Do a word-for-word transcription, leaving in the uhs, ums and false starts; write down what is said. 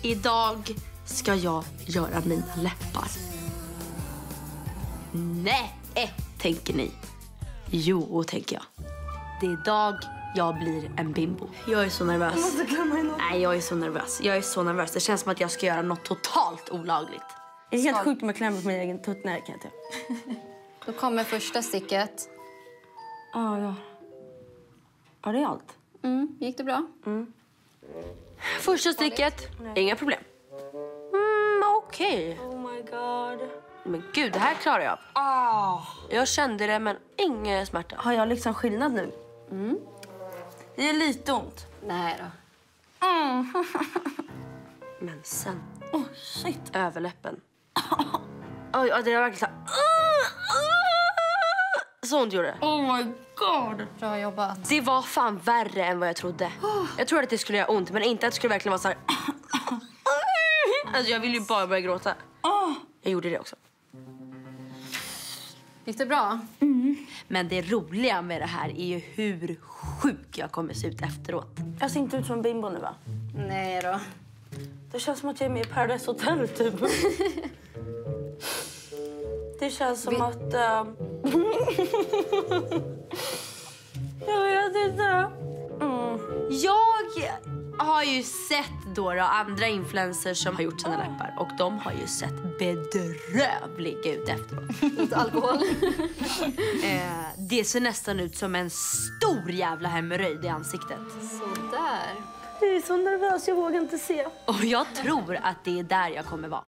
Idag ska jag göra mina läppar. Nej, tänker ni. Jo, tänker jag. Det är idag jag blir en bimbo. Jag är så nervös. Jag måste glömma något. Nej, jag är så nervös. Jag är så nervös. Det känns som att jag ska göra något totalt olagligt. Det är helt sjukt om jag klämmer på min egen tuttnära, kan jag inte. Då kommer första sticket. Ah, ja. Ja, det är allt. Mm, gick det bra? Mm. Första sticket, inga problem. Mm, okej. Okay. Oh my god. Men gud, det här klarar jag. Ah. Jag kände det, men ingen smärta. Har jag liksom skillnad nu? Mm. Det är lite ont. Nej då. Mm. Men sen, Oh, shit. överläppen. Oj, oj, det var verkligen så här. Så ont gjorde det. Oh my god. Bra jobbat. Det var fan värre än vad jag trodde. Jag trodde att det skulle göra ont, men inte att det skulle verkligen vara så här. Alltså jag ville ju bara börja gråta. Jag gjorde det också. Gick det bra? Mm. Men det roliga med det här är ju hur sjuk jag kommer se ut efteråt. Jag ser inte ut som en bimbo nu, va? Nej då. Det känns som att jag är med i Paradise Hotel, typ. Det känns som Vi... att... Uh... jag vet inte. Mm. Jag har ju sett då, då andra influencers som har gjort sina läppar. Och de har ju sett bedrövliga ut efteråt. Inte alkohol. eh, det ser nästan ut som en stor jävla hemorröjd i ansiktet. Sådär. Jag är så nervös, jag vågar inte se. Och jag tror att det är där jag kommer vara.